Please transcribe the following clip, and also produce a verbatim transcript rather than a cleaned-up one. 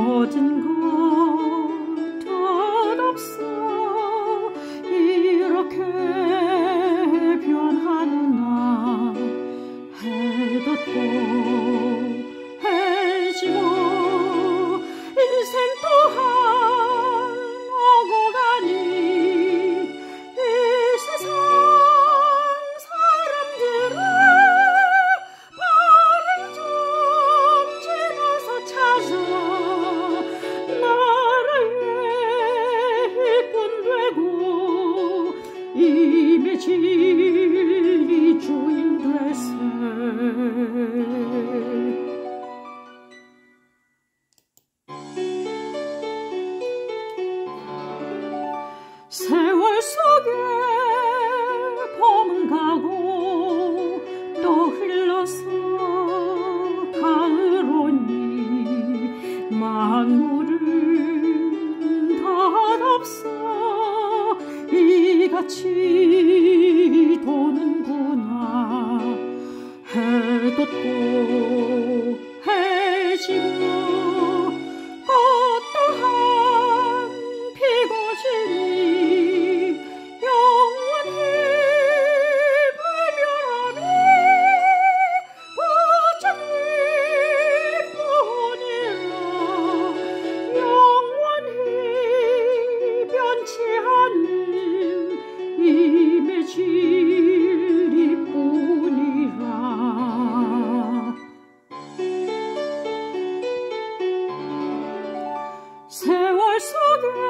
젖은 것 없어 이렇게 변하는나 해돋고 해지고 인생 또한 오고 가니 이 세상 사람들은 발을 좀 지나서 찾아 나라의 일꾼 되고 이미 진리 주인 됐세. 세월 속에 봄은 가고 또 흘러서 가을 오니 만물은 덧없어 이같이 도는구나. 해돋고 해지고 꽃 또한 피고 지니 영원히 발멸하리 부처님뿐이라. 영원히 변치 않는 임의 진리뿐이라. 세월 속에